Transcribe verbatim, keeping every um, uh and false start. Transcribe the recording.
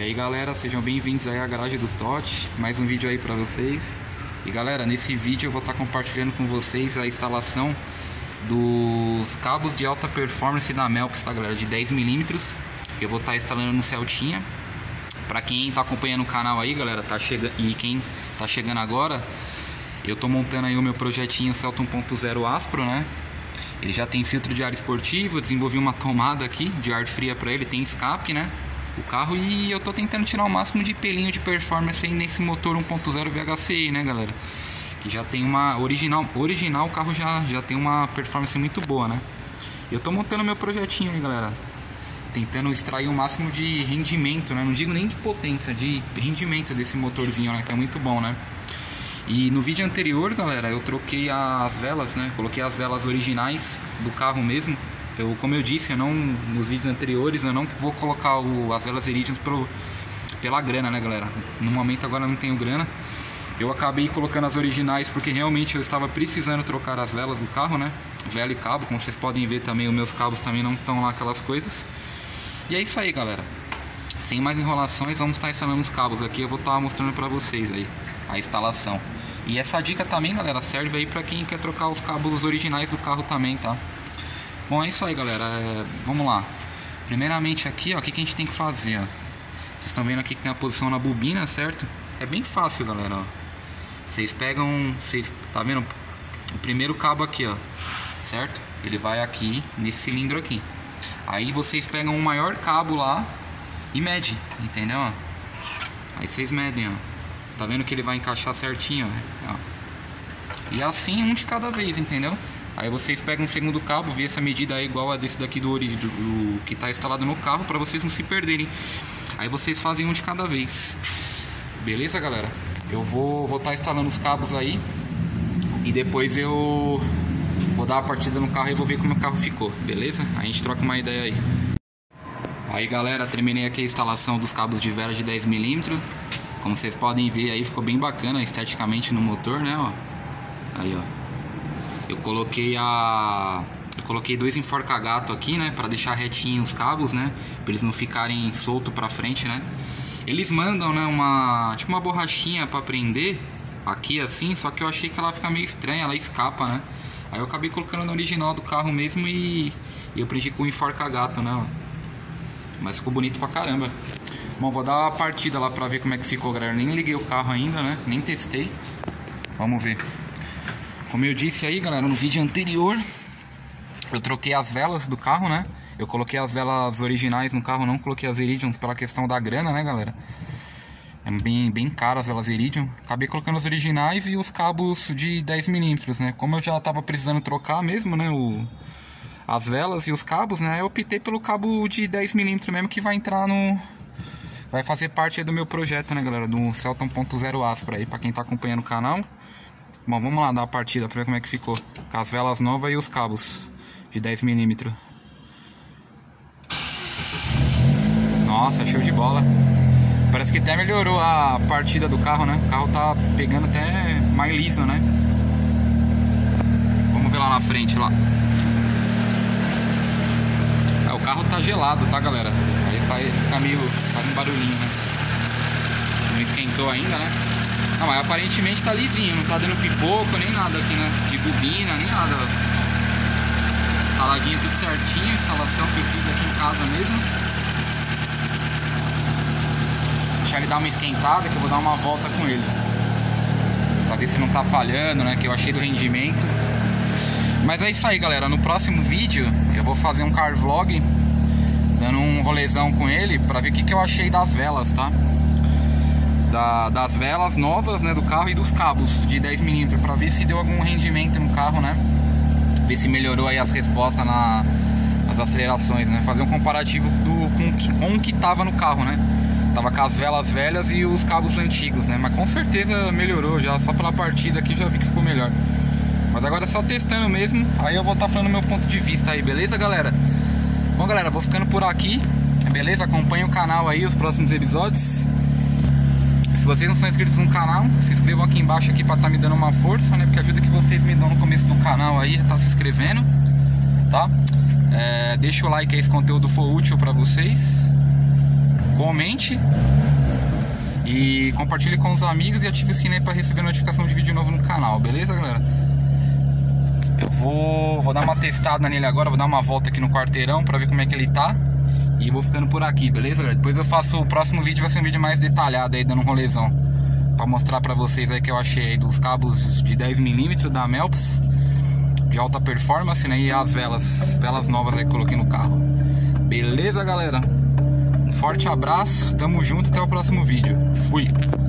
E aí galera, sejam bem-vindos aí à garagem do Totti, mais um vídeo aí pra vocês. E galera, nesse vídeo eu vou estar compartilhando com vocês a instalação dos cabos de alta performance da Melps, tá galera, de dez milímetros. Eu vou estar instalando no Celtinha. Pra quem tá acompanhando o canal aí galera, tá chegando, e quem tá chegando agora, eu tô montando aí o meu projetinho Celta um ponto zero Aspro, né? Ele já tem filtro de ar esportivo, eu desenvolvi uma tomada aqui de ar fria pra ele, tem escape, né? O carro, e eu tô tentando tirar o máximo de pelinho de performance aí nesse motor um ponto zero V H C I, né galera? Que já tem uma original, original o carro já, já tem uma performance muito boa, né? Eu tô montando meu projetinho aí galera, tentando extrair o máximo de rendimento, né? Não digo nem de potência, de rendimento desse motorzinho, né? Que é muito bom, né? E no vídeo anterior galera, eu troquei as velas, né? Coloquei as velas originais do carro mesmo. Eu, como eu disse, eu não, nos vídeos anteriores eu não vou colocar o, as velas Iridium pro, pela grana, né galera? No momento agora eu não tenho grana. Eu acabei colocando as originais porque realmente eu estava precisando trocar as velas do carro, né? Vela e cabo, como vocês podem ver também, os meus cabos também não estão lá aquelas coisas. E é isso aí galera, sem mais enrolações, vamos estar instalando os cabos aqui. Eu vou estar mostrando pra vocês aí a instalação. E essa dica também galera, serve aí pra quem quer trocar os cabos originais do carro também, tá? Bom, é isso aí galera, é, vamos lá. Primeiramente aqui, ó, o que, que a gente tem que fazer, ó. Vocês estão vendo aqui que tem a posição na bobina, certo? É bem fácil galera, ó. Vocês pegam, vocês, tá vendo? O primeiro cabo aqui, ó, certo? Ele vai aqui, nesse cilindro aqui. Aí vocês pegam o maior cabo lá e mede, entendeu? Ó? Aí vocês medem, ó. Tá vendo que ele vai encaixar certinho, ó. E assim um de cada vez, entendeu? Aí vocês pegam o segundo cabo, vê essa medida é igual a desse daqui do, do, do que está instalado no carro, para vocês não se perderem. Aí vocês fazem um de cada vez. Beleza galera? Eu vou vou estar tá instalando os cabos aí e depois eu vou dar a partida no carro e vou ver como o carro ficou, beleza? Aí a gente troca uma ideia aí. Aí galera, terminei aqui a instalação dos cabos de vela de dez milímetros. Como vocês podem ver aí, ficou bem bacana esteticamente no motor, né? Ó. Aí ó, eu coloquei a eu coloquei dois enforca-gato aqui, né, para deixar retinho os cabos, né, para eles não ficarem solto para frente, né. Eles mandam, né, uma tipo uma borrachinha para prender aqui assim, só que eu achei que ela fica meio estranha, ela escapa, né. Aí eu acabei colocando no original do carro mesmo e, e eu prendi com o enforca-gato, né, ó. Mas ficou bonito pra caramba. Bom, vou dar uma partida lá pra ver como é que ficou, galera. Nem liguei o carro ainda, né, nem testei. Vamos ver. Como eu disse aí galera, no vídeo anterior eu troquei as velas do carro, né? Eu coloquei as velas originais no carro, não coloquei as Iridium pela questão da grana, né galera? É bem, bem caro as velas Iridium. Acabei colocando as originais e os cabos de dez milímetros, né? Como eu já tava precisando trocar mesmo, né? O, as velas e os cabos, né? Eu optei pelo cabo de dez milímetros mesmo, que vai entrar no... Vai fazer parte aí do meu projeto, né galera? Do Celta um ponto zero Aspro aí, pra quem tá acompanhando o canal. Bom, vamos lá dar a partida pra ver como é que ficou. Com as velas novas e os cabos de dez milímetros. Nossa, show de bola. Parece que até melhorou a partida do carro, né? O carro tá pegando até mais liso, né? Vamos ver lá na frente, lá. É, o carro tá gelado, tá galera? Aí faz, fica meio... faz um barulhinho, né? Não esquentou ainda, né? Não, mas aparentemente tá lisinho, não tá dando pipoco nem nada aqui, né? De bobina, nem nada. Instaladinho tudo certinho, instalação que eu fiz aqui em casa mesmo. Deixar ele dar uma esquentada que eu vou dar uma volta com ele. Pra ver se não tá falhando, né? Que eu achei do rendimento. Mas é isso aí galera, no próximo vídeo eu vou fazer um car vlog dando um rolezão com ele pra ver o que, que eu achei das velas, tá? Da, das velas novas, né, do carro e dos cabos de dez milímetros, para ver se deu algum rendimento no carro, né? Ver se melhorou aí as respostas na, nas acelerações, né? Fazer um comparativo do, com, com o que tava no carro, né? Tava com as velas velhas e os cabos antigos, né? Mas com certeza melhorou já, só pela partida aqui já vi que ficou melhor. Mas agora é só testando mesmo, aí eu vou estar falando meu ponto de vista aí, beleza galera? Bom galera, vou ficando por aqui, beleza? Acompanhe o canal aí, os próximos episódios. Se vocês não são inscritos no canal, se inscrevam aqui embaixo aqui pra estar tá me dando uma força, né? Porque a ajuda que vocês me dão no começo do canal aí é tá se inscrevendo, tá? É, deixa o like aí se esse conteúdo for útil pra vocês. comente e compartilhe com os amigos e ative o sininho para receber notificação de vídeo novo no canal, beleza, galera? Eu vou, vou dar uma testada nele agora, vou dar uma volta aqui no quarteirão para ver como é que ele tá. E vou ficando por aqui, beleza, galera? Depois eu faço o próximo vídeo, vai ser um vídeo mais detalhado aí, dando um rolezão, pra mostrar pra vocês aí que eu achei aí dos cabos de dez milímetros da Melps, de alta performance, né? E as velas, velas novas aí que coloquei no carro. Beleza, galera? Um forte abraço, tamo junto, até o próximo vídeo. Fui!